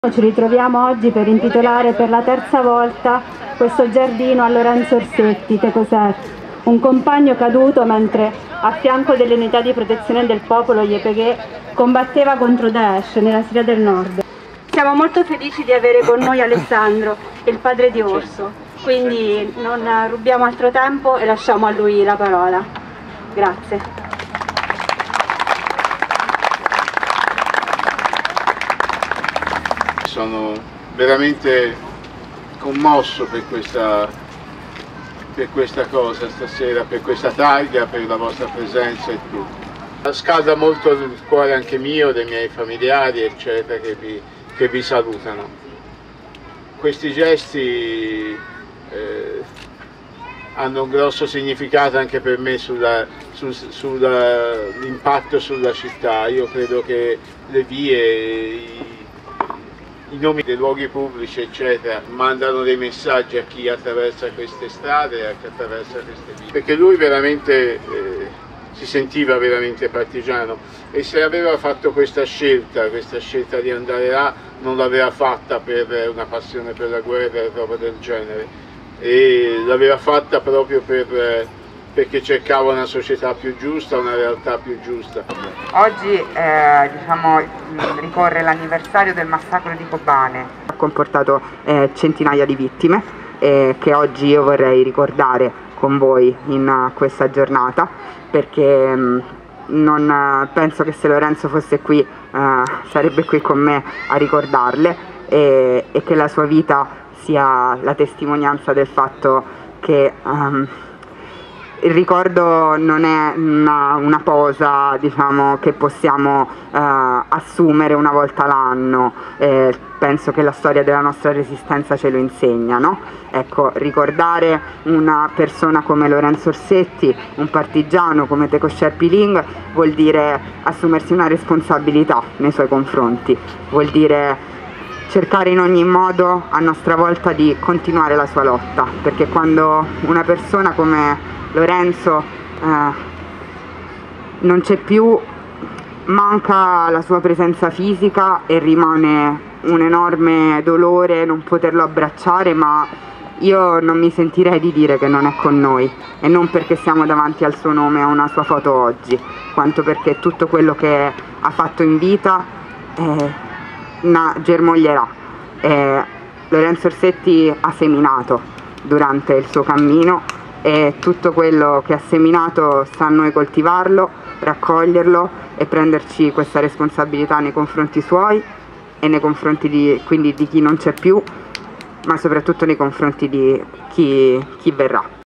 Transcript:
Ci ritroviamo oggi per intitolare per la terza volta questo giardino a Lorenzo Orsetti, che cos'è? Un compagno caduto mentre a fianco delle unità di protezione del popolo YPG combatteva contro Daesh nella Siria del Nord. Siamo molto felici di avere con noi Alessandro, il padre di Orso, quindi non rubiamo altro tempo e lasciamo a lui la parola. Grazie. Sono veramente commosso per questa cosa stasera, per questa targa, per la vostra presenza e tutto. Scalda molto il cuore anche mio, dei miei familiari, eccetera, che vi salutano. Questi gesti hanno un grosso significato anche per me sull'impatto sulla città. Io credo che le vie, i nomi dei luoghi pubblici eccetera mandano dei messaggi a chi attraversa queste strade e a chi attraversa queste vie, perché lui veramente si sentiva veramente partigiano, e se aveva fatto questa scelta di andare là, non l'aveva fatta per una passione per la guerra o roba del genere, e l'aveva fatta proprio perché cercava una società più giusta, una realtà più giusta. Oggi ricorre l'anniversario del massacro di Kobane. Ha comportato centinaia di vittime che oggi io vorrei ricordare con voi in questa giornata, perché non penso che se Lorenzo fosse qui sarebbe qui con me a ricordarle, e che la sua vita sia la testimonianza del fatto che il ricordo non è una posa, diciamo, che possiamo assumere una volta l'anno. Penso che la storia della nostra resistenza ce lo insegna, no? Ecco, ricordare una persona come Lorenzo Orsetti, un partigiano come Teco Scerpiling, vuol dire assumersi una responsabilità nei suoi confronti, vuol dire cercare in ogni modo a nostra volta di continuare la sua lotta, perché quando una persona come Lorenzo non c'è più, manca la sua presenza fisica e rimane un enorme dolore non poterlo abbracciare, ma io non mi sentirei di dire che non è con noi, e non perché siamo davanti al suo nome o a una sua foto oggi, quanto perché tutto quello che ha fatto in vita germoglierà. Lorenzo Orsetti ha seminato durante il suo cammino, e tutto quello che ha seminato sta a noi coltivarlo, raccoglierlo e prenderci questa responsabilità nei confronti suoi e nei confronti quindi di chi non c'è più, ma soprattutto nei confronti di chi verrà.